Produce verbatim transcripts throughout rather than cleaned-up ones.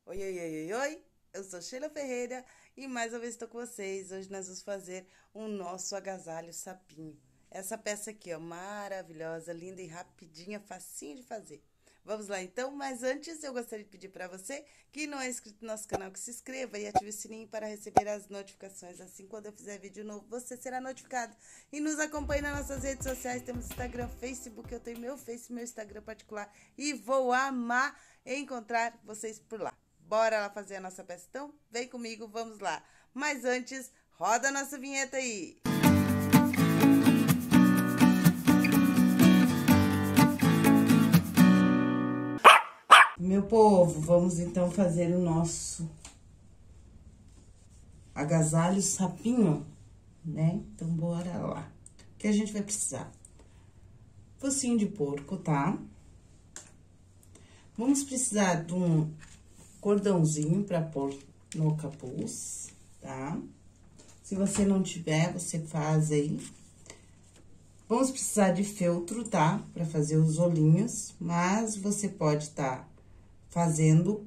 Oi, oi, oi, oi, oi, eu sou Sheila Ferreira e mais uma vez estou com vocês. Hoje nós vamos fazer um nosso agasalho sapinho. Essa peça aqui, ó, maravilhosa, linda e rapidinha, facinho de fazer. Vamos lá então, mas antes eu gostaria de pedir para você que não é inscrito no nosso canal, que se inscreva e ative o sininho para receber as notificações. Assim, quando eu fizer vídeo novo, você será notificado. E nos acompanhe nas nossas redes sociais, temos Instagram, Facebook, eu tenho meu Face, meu Instagram particular e vou amar encontrar vocês por lá. Bora lá fazer a nossa peça, então? Vem comigo, vamos lá. Mas antes, roda a nossa vinheta aí. Meu povo, vamos então fazer o nosso agasalho sapinho, né? Então, bora lá. O que a gente vai precisar? Focinho de porco, tá? Vamos precisar de um cordãozinho para pôr no capuz, tá? Se você não tiver, você faz aí. Vamos precisar de feltro, tá? Para fazer os olhinhos, mas você pode estar tá fazendo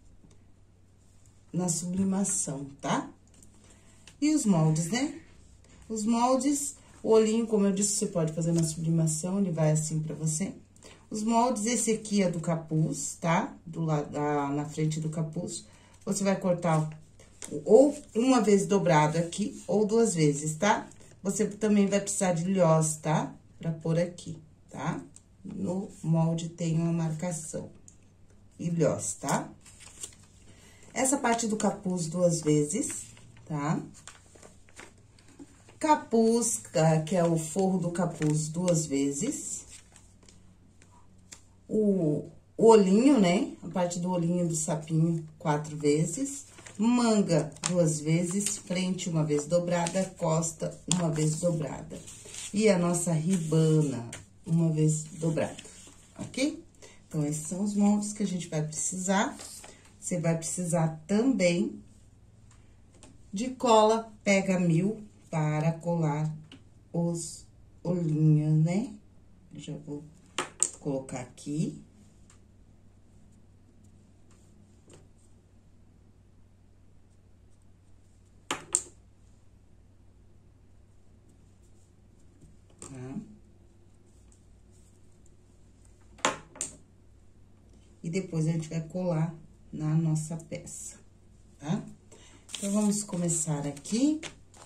na sublimação, tá? E os moldes, né? Os moldes, o olhinho, como eu disse, você pode fazer na sublimação, ele vai assim para você. Os moldes, esse aqui é do capuz, tá? Do lado, da, na frente do capuz. Você vai cortar ou uma vez dobrado aqui, ou duas vezes, tá? Você também vai precisar de lhós, tá? Pra pôr aqui, tá? No molde tem uma marcação. E lhós, tá? Essa parte do capuz duas vezes, tá? Capuz, que é o forro do capuz, duas vezes. O, o olhinho, né? A parte do olhinho do sapinho, quatro vezes. Manga, duas vezes. Frente, uma vez dobrada. Costa, uma vez dobrada. E a nossa ribana, uma vez dobrada, ok? Então, esses são os moldes que a gente vai precisar. Você vai precisar também de cola Pega Mil para colar os olhinhos, né? Eu já vou colocar aqui. Tá? E depois a gente vai colar na nossa peça, tá? Então, vamos começar aqui.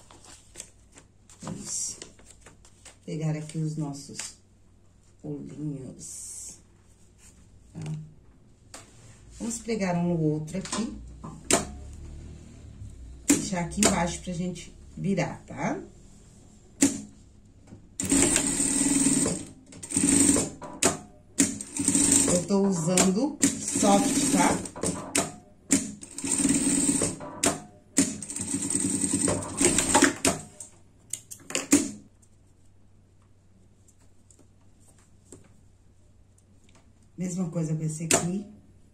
Vamos pegar aqui os nossos olhinhos, tá? Vamos pregar um no outro aqui. Deixar aqui embaixo pra gente virar, tá? Eu tô usando soft, tá? Mesma coisa com esse aqui.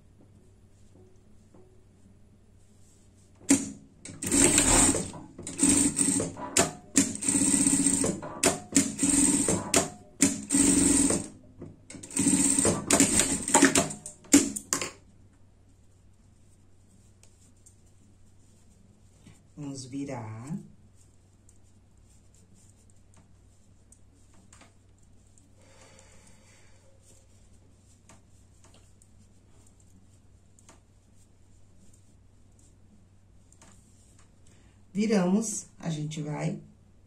Vamos virar. Viramos, a gente vai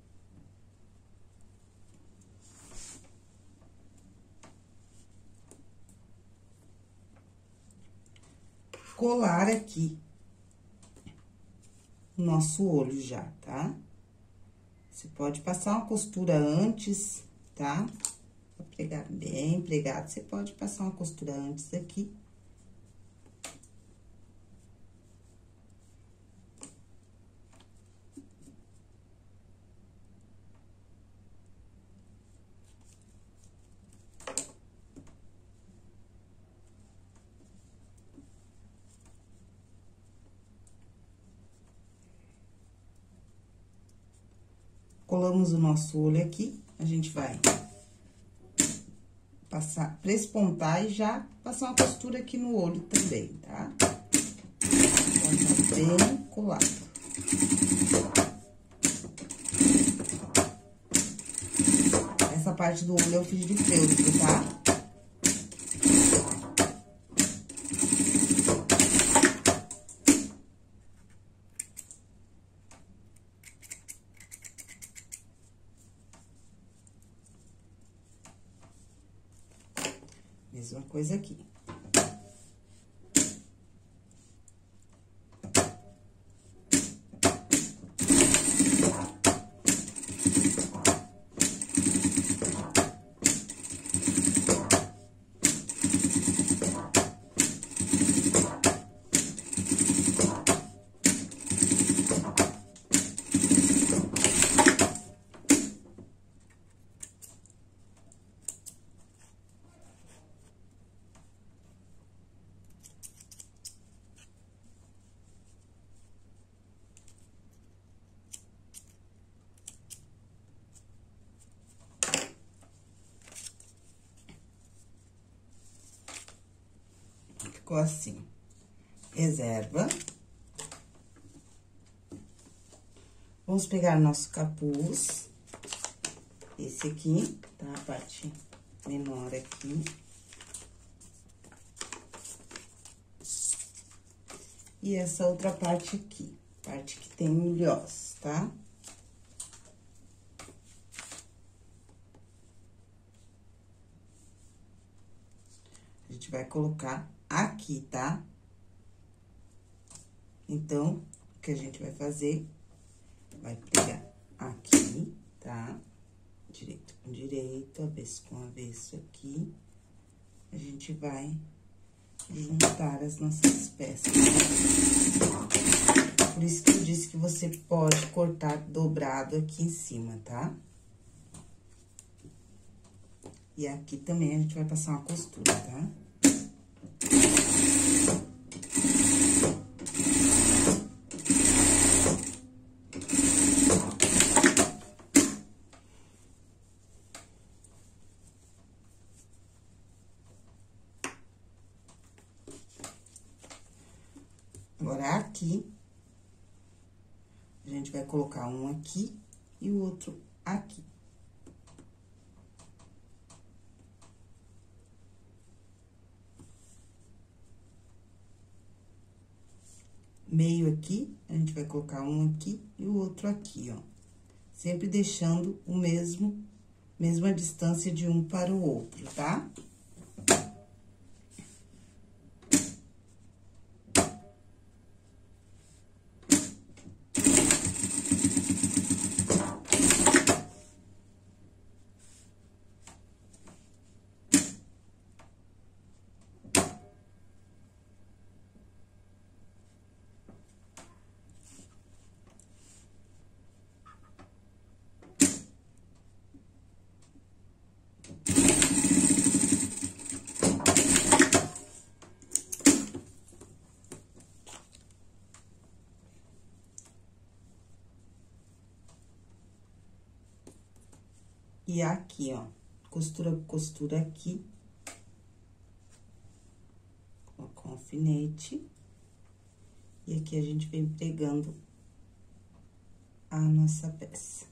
colar aqui o nosso olho já, tá? Você pode passar uma costura antes, tá? Pra pregar bem pregado, você pode passar uma costura antes aqui. Colamos o nosso olho aqui, a gente vai passar, prespontar e já passar uma costura aqui no olho também, tá? bem colado. Essa parte do olho eu fiz de feltro, tá? Mesma coisa aqui. Ficou assim. Reserva. Vamos pegar nosso capuz. Esse aqui, tá? A parte menor aqui. E essa outra parte aqui, parte que tem milhós, tá? A gente vai colocar aqui, tá? Então, o que a gente vai fazer, vai pegar aqui, tá? Direito com direito, avesso com avesso aqui. A gente vai juntar as nossas peças. Por isso que eu disse que você pode cortar dobrado aqui em cima, tá? E aqui também a gente vai passar uma costura, tá? Agora, aqui, a gente vai colocar um aqui e o outro aqui. Meio aqui, a gente vai colocar um aqui e o outro aqui, ó. Sempre deixando o mesmo, mesma distância de um para o outro, tá? E aqui, ó, costura, costura aqui, com alfinete, e aqui a gente vem pregando a nossa peça.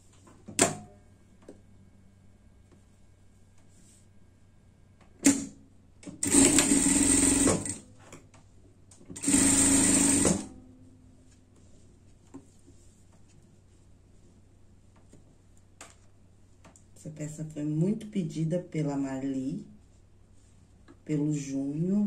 Essa peça foi muito pedida pela Marli, pelo Júnior.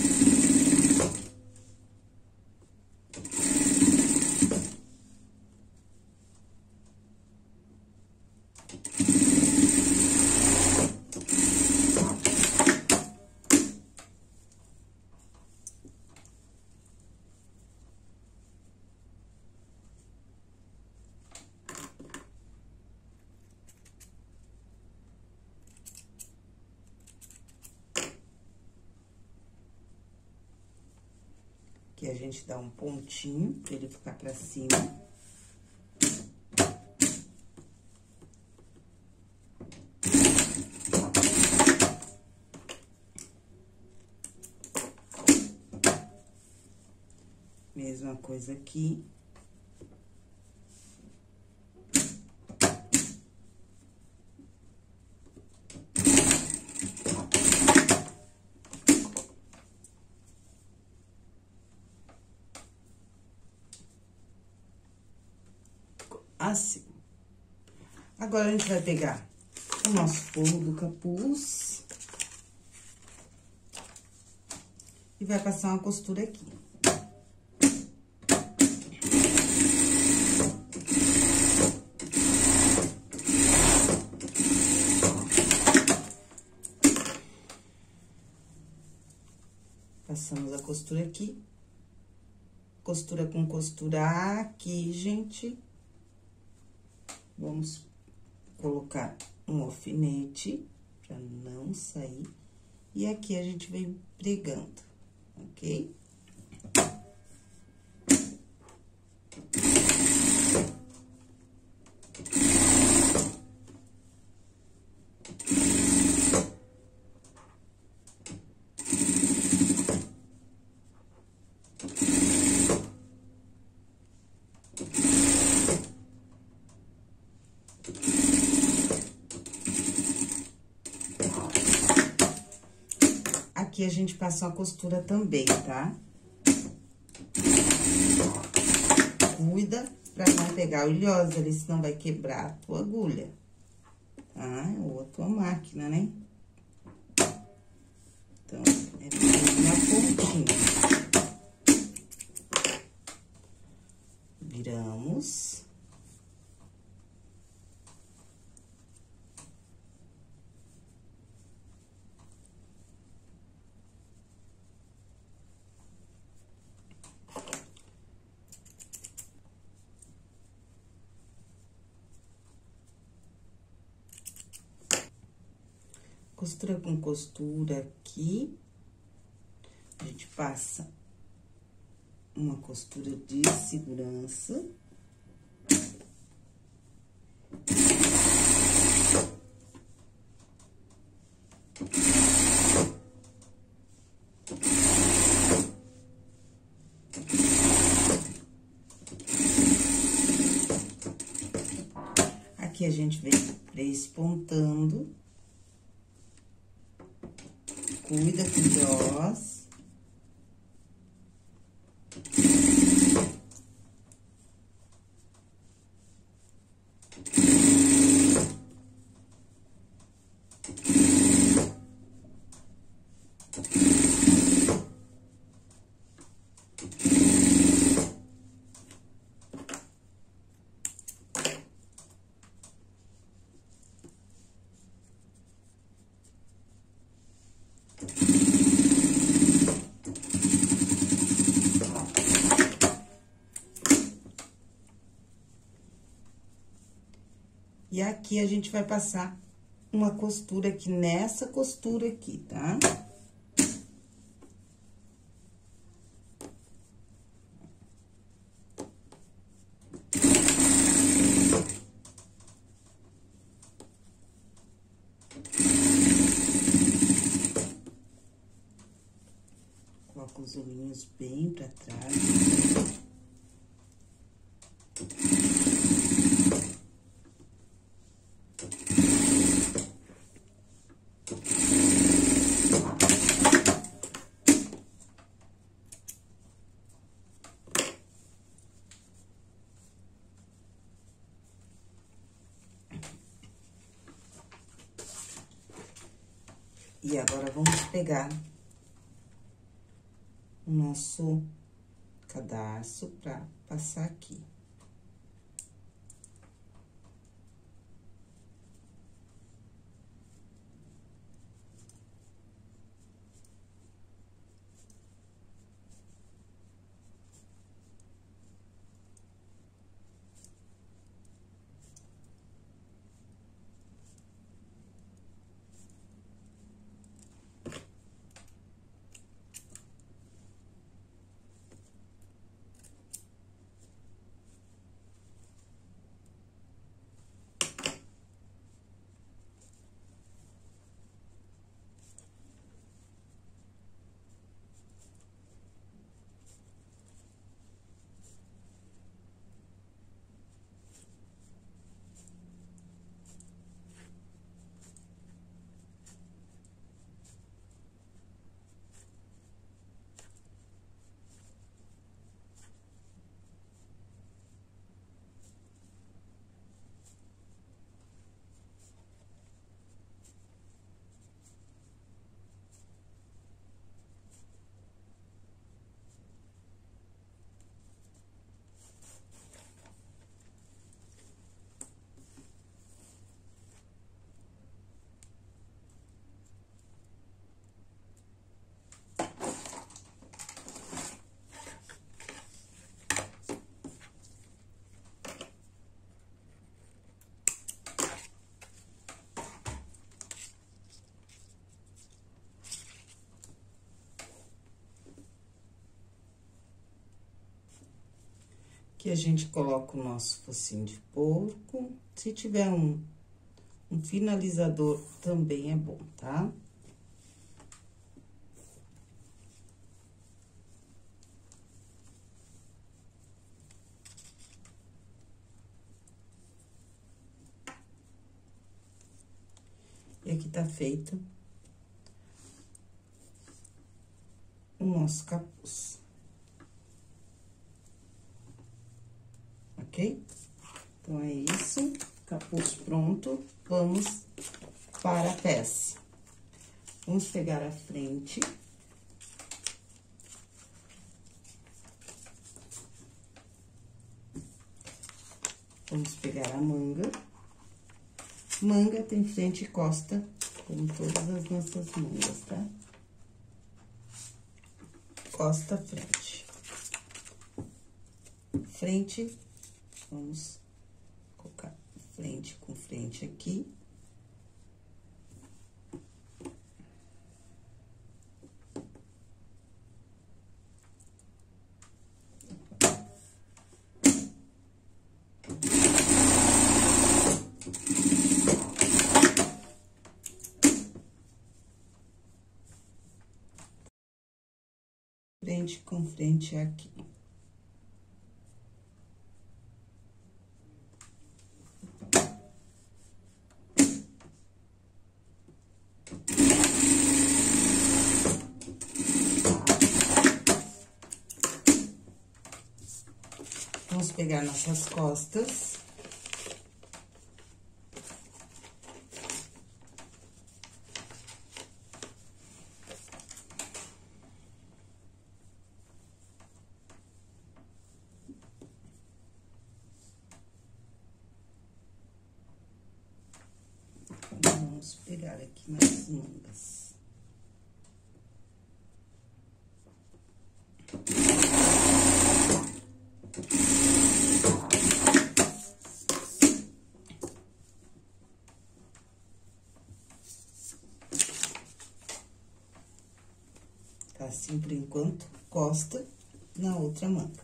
Aqui a gente dá um pontinho pra ele ficar pra cima. Mesma coisa aqui. Assim. Agora, a gente vai pegar o nosso forro do capuz e vai passar uma costura aqui. Passamos a costura aqui. Costura com costura aqui, gente. Vamos colocar um alfinete pra não sair. E aqui a gente vem pregando, ok? Aqui a gente passa uma costura também, tá? Cuida pra não pegar o ilhosa ali, senão vai quebrar a tua agulha, tá? Ou a tua máquina, né? Então, é bem na pontinha. Viramos. Costura com costura aqui, a gente passa uma costura de segurança. Aqui a gente vem despontando. Cuida com o nós. E aqui a gente vai passar uma costura aqui nessa costura aqui, tá? Coloca os olhinhos bem pra trás. E agora, vamos pegar o nosso cadarço pra passar aqui. Aqui a gente coloca o nosso focinho de porco. Se tiver um, um finalizador, também é bom, tá? E aqui tá feito o nosso capuz. Ok? Então, é isso. Capuz pronto. Vamos para a peça. Vamos pegar a frente. Vamos pegar a manga. Manga tem frente e costa, como todas as nossas mangas, tá? Costa, frente. Frente, vamos colocar frente com frente aqui. Frente com frente aqui. Vamos pegar nossas costas. Vamos pegar aqui nas mangas. Tá assim por enquanto, costa na outra manga.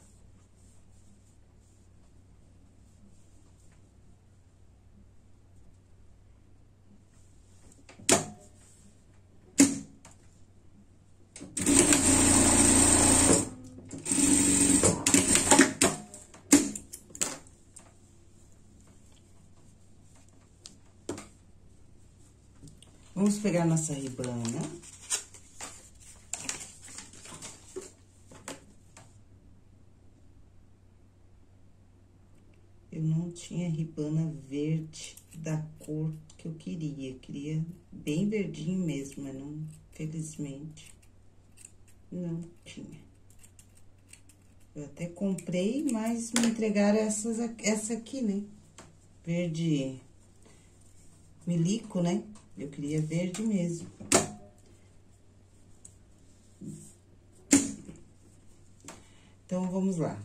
Vamos pegar nossa ribana. Eu não tinha ribana verde da cor que eu queria. Queria bem verdinho mesmo, mas não, felizmente, não tinha. Eu até comprei, mas me entregaram essas, essa aqui, né? Verde milico, né? Eu queria verde mesmo. Então, vamos lá.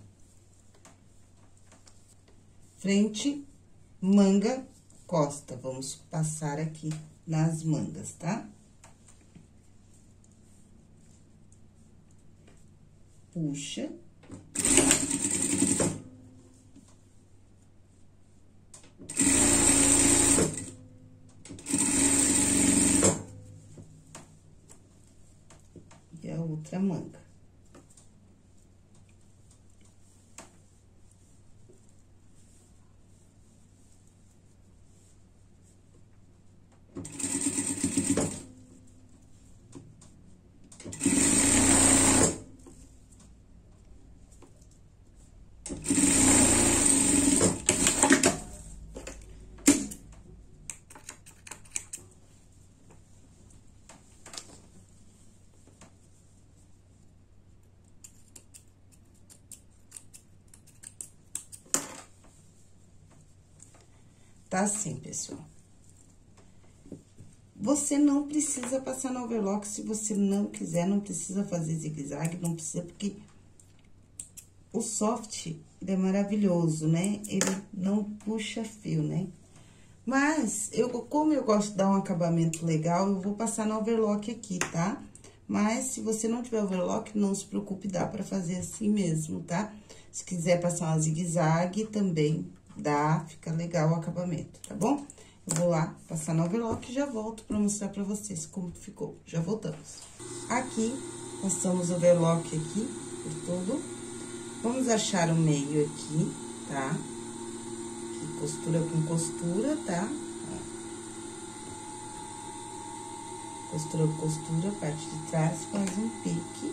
Frente, manga, costa. Vamos passar aqui nas mangas, tá? Puxa. E a outra manga. Tá assim, pessoal. Você não precisa passar no overlock se você não quiser, não precisa fazer zigue-zague, não precisa, porque o soft, ele é maravilhoso, né? Ele não puxa fio, né? Mas, eu, como eu gosto de dar um acabamento legal, eu vou passar no overlock aqui, tá? Mas, se você não tiver overlock, não se preocupe, dá pra fazer assim mesmo, tá? Se quiser passar uma zigue-zague, também dá, fica legal o acabamento, tá bom? Eu vou lá passar no overlock e já volto pra mostrar pra vocês como ficou. Já voltamos. Aqui, passamos o overlock aqui por todo. Vamos achar o meio aqui, tá? Aqui, costura com costura, tá? Ó. Costura com costura, parte de trás, faz um pique.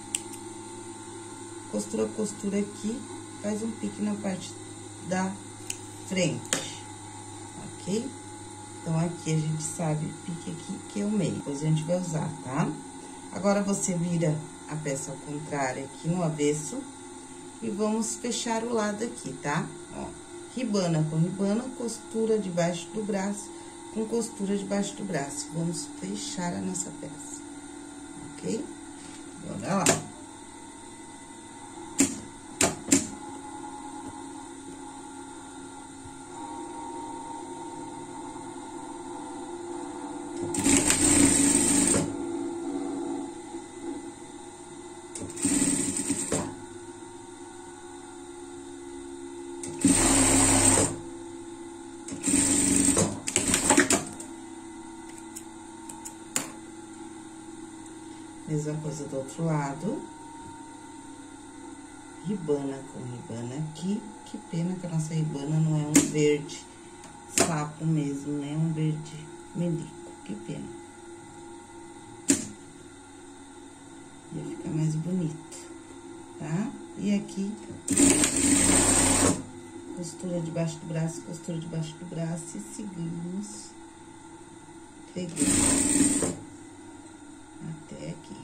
Costura com costura aqui, faz um pique na parte da frente, ok? Então, aqui a gente sabe o pique aqui, que é o meio, depois a gente vai usar, tá? Agora, você vira a peça ao contrário aqui no avesso e vamos fechar o lado aqui, tá? Ó, ribana com ribana, costura debaixo do braço com costura debaixo do braço. Vamos fechar a nossa peça, ok? Bora lá. Mesma coisa do outro lado. Ribana com ribana aqui. Que pena que a nossa ribana não é um verde sapo mesmo, né? Um verde melico. Que pena. Ia ficar mais bonito, tá? E aqui, costura debaixo do braço, costura debaixo do braço e seguimos pegando até aqui.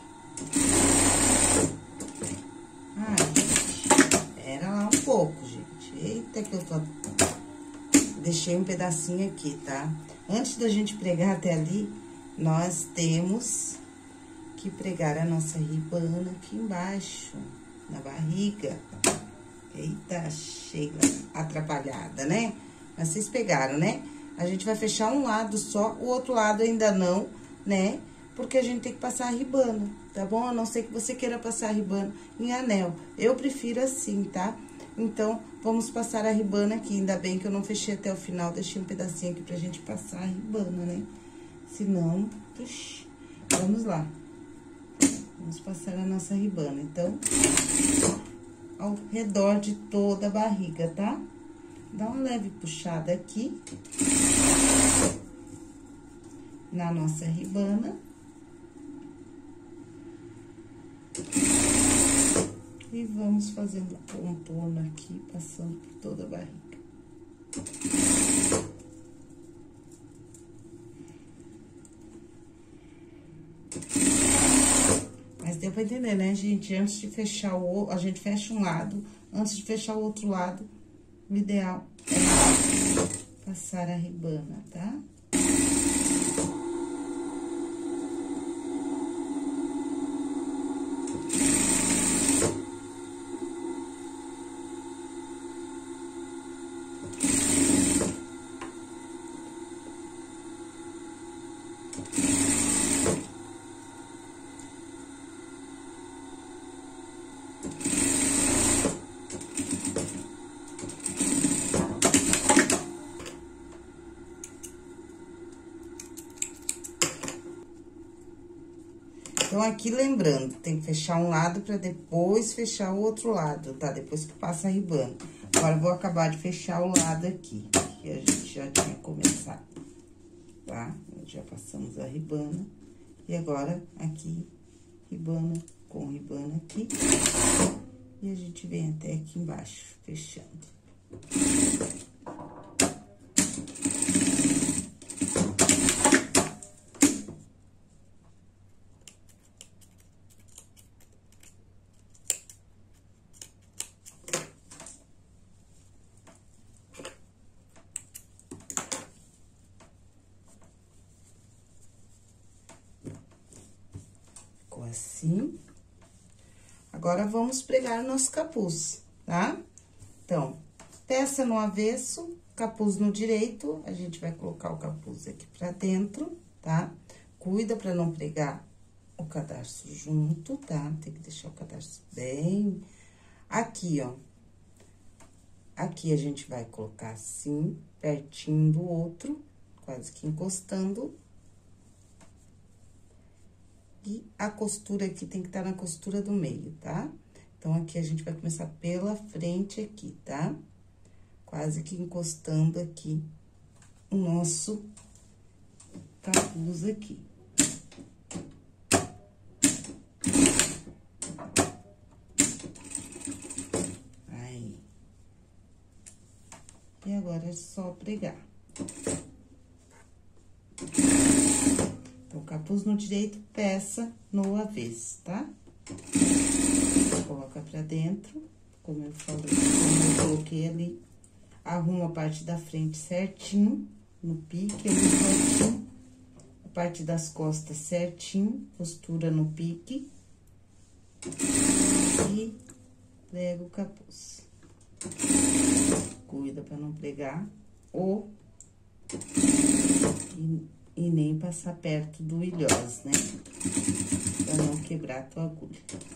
Ai, gente, pera lá um pouco, gente. Eita, que eu tô... Deixei um pedacinho aqui, tá? Antes da gente pregar até ali, nós temos que pregar a nossa ribana aqui embaixo, na barriga. Eita, Sheila, atrapalhada, né? Mas vocês pegaram, né? A gente vai fechar um lado só, o outro lado ainda não, né? Porque a gente tem que passar a ribana, tá bom? A não ser que você queira passar a ribana em anel. Eu prefiro assim, tá? Então, vamos passar a ribana aqui. Ainda bem que eu não fechei até o final, deixei um pedacinho aqui pra gente passar a ribana, né? Senão, puxa, vamos lá. Vamos passar a nossa ribana, então, ao redor de toda a barriga, tá? Dá uma leve puxada aqui na nossa ribana. E vamos fazendo contorno aqui, passando por toda a barriga. Mas deu pra entender, né, gente? Antes de fechar o... A gente fecha um lado, antes de fechar o outro lado, o ideal é passar a ribana, tá? Então, aqui, lembrando, tem que fechar um lado pra depois fechar o outro lado, tá? Depois que passa a ribana. Agora, eu vou acabar de fechar o lado aqui, que a gente já tinha começado, tá? Já passamos a ribana. E agora, aqui, ribana com ribana aqui. E a gente vem até aqui embaixo, fechando. Assim. Agora, vamos pregar o nosso capuz, tá? Então, peça no avesso, capuz no direito, a gente vai colocar o capuz aqui pra dentro, tá? Cuida pra não pregar o cadarço junto, tá? Tem que deixar o cadarço bem... Aqui, ó, Aqui a gente vai colocar assim, pertinho do outro, quase que encostando. E a costura aqui tem que estar na costura do meio, tá? Então, aqui a gente vai começar pela frente aqui, tá? Quase que encostando aqui o nosso capuz aqui. Aí. E agora é só pregar. Então, capuz no direito, peça no avesso, tá? Coloca pra dentro, como eu falei, como eu coloquei ali. Arruma a parte da frente certinho, no pique, ali certinho. A parte das costas certinho, costura no pique. E prega o capuz. Cuida pra não pregar ou... E, e nem passar perto do ilhós, né? Pra não quebrar a tua agulha.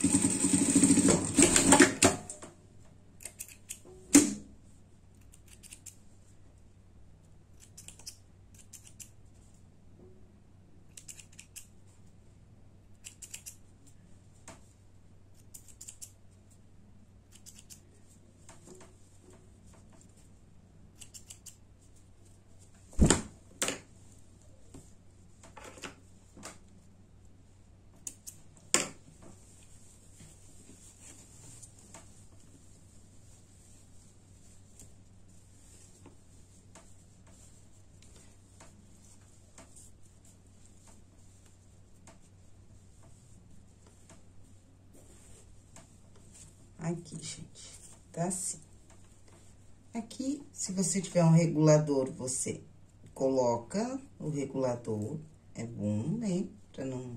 Aqui, gente, tá assim. Aqui, se você tiver um regulador, você coloca o regulador, é bom, né? Pra não,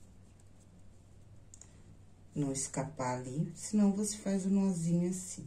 não escapar ali, senão você faz o nozinho assim.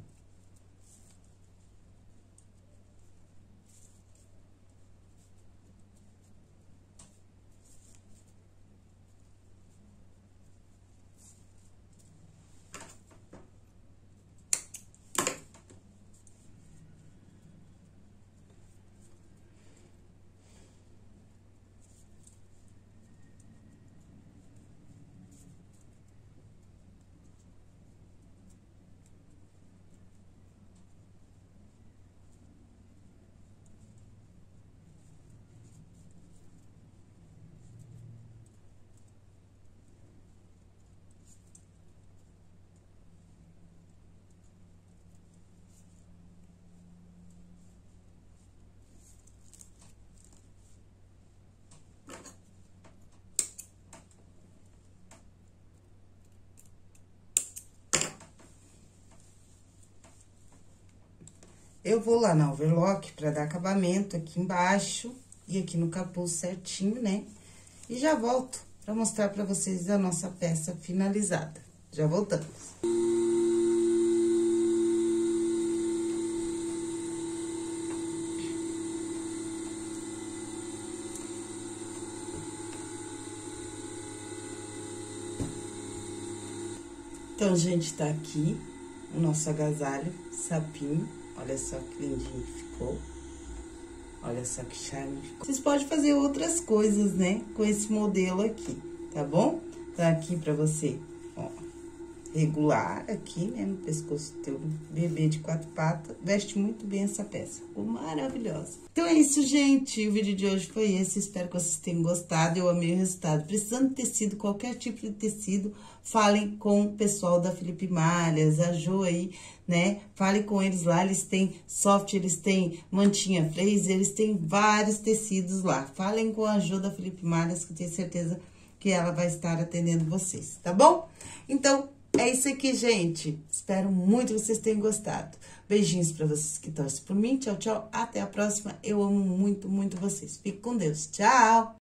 Eu vou lá na overlock pra dar acabamento aqui embaixo e aqui no capuz certinho, né? E já volto pra mostrar pra vocês a nossa peça finalizada. Já voltamos. Então, gente, tá aqui o nosso agasalho, sapinho. Olha só que lindinho que ficou. Olha só que charme ficou. Vocês podem fazer outras coisas, né? Com esse modelo aqui, tá bom? Tá aqui pra você, ó, regular aqui, né? No pescoço do teu bebê de quatro patas. Veste muito bem essa peça. Ficou maravilhosa. Então, é isso, gente. O vídeo de hoje foi esse. Espero que vocês tenham gostado. Eu amei o resultado. Precisando de tecido, qualquer tipo de tecido, falem com o pessoal da Felipe Malhas, a Jo aí, né? Falem com eles lá, eles têm soft, eles têm mantinha flaze, eles têm vários tecidos lá. Falem com a Jo da Felipe Malhas, que eu tenho certeza que ela vai estar atendendo vocês, tá bom? Então, é isso aqui, gente. Espero muito que vocês tenham gostado. Beijinhos pra vocês que torcem por mim. Tchau, tchau. Até a próxima. Eu amo muito, muito vocês. Fique com Deus. Tchau!